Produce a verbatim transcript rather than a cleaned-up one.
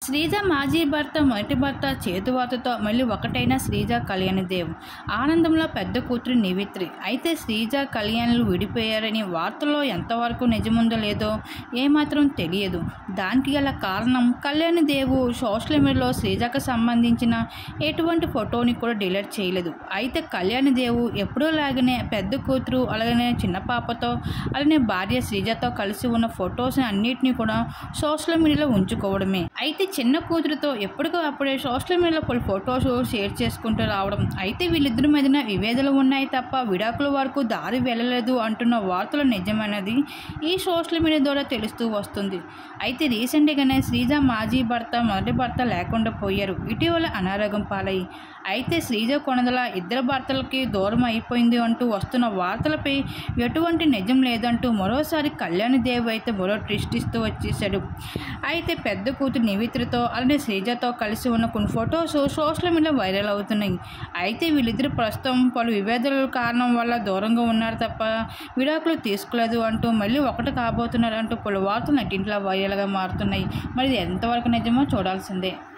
శ్రీజ మాజీ భర్త మొదటి భర్త చేతువాతతో మళ్ళీ ఒకటైన శ్రీజ కళ్యాణిదేవ్ ఆనందంలో పెద్ద కూతురు నివిత్రి. అయితే శ్రీజ కళ్యాణులు విడిపోయారని వార్తల్లో ఎంతవరకు నిజముందో లేదో ఏమాత్రం తెలియదు. దానికి గల కారణం కళ్యాణిదేవు సోషల్ మీడియాలో శ్రీజకు సంబంధించిన ఎటువంటి ఫోటోని కూడా డిలీట్ చేయలేదు. అయితే కళ్యాణిదేవు ఎప్పుడూ లాగానే పెద్ద కూతురు అలాగనే చిన్న పాపతో అలానే భార్య శ్రీజతో కలిసి ఉన్న ఫొటోస్ అన్నిటినీ కూడా సోషల్ మీడియాలో ఉంచుకోవడమే. అయితే చిన్న కూతురుతో ఎప్పటికో అప్పుడే సోషల్ మీడియాలో కొన్ని ఫొటోస్ షేర్ చేసుకుంటూ రావడం. అయితే వీళ్ళిద్దరి మధ్యన విభేదాలు ఉన్నాయి తప్ప విడాకుల వరకు దారి వెళ్ళలేదు అంటున్న వార్తలు నిజమైనది ఈ సోషల్ మీడియా ద్వారా తెలుస్తూ వస్తుంది. అయితే రీసెంట్గానే శ్రీజ మాజీ భర్త మొదటి భర్త లేకుండా పోయారు. ఇటీవల అనారోగ్యం పాలయ్యి అయితే శ్రీజ కొనదల ఇద్దరు భర్తలకి దూరం అయిపోయింది అంటూ వస్తున్న వార్తలపై ఎటువంటి నిజం లేదంటూ మరోసారి కళ్యాణిదేవ్ అయితే మరో ట్విస్ట్ ఇస్తూ వచ్చేసాడు. అయితే పెద్ద కూతురు నివిత్రితో అలానే శ్రీజతో కలిసి ఉన్న కొన్ని ఫొటోస్ సోషల్ మీడియాలో వైరల్ అవుతున్నాయి. అయితే వీళ్ళిద్దరు ప్రస్తుతం పలు విభేదాల కారణం వల్ల దూరంగా ఉన్నారు తప్ప విడాకులు తీసుకోలేదు అంటూ మళ్ళీ ఒకటి కాబోతున్నారు అంటూ పలు వార్తలు నెట్టింట్లో వైరల్గా మారుతున్నాయి. మరి ఇది ఎంతవరకు నిజమో చూడాల్సిందే.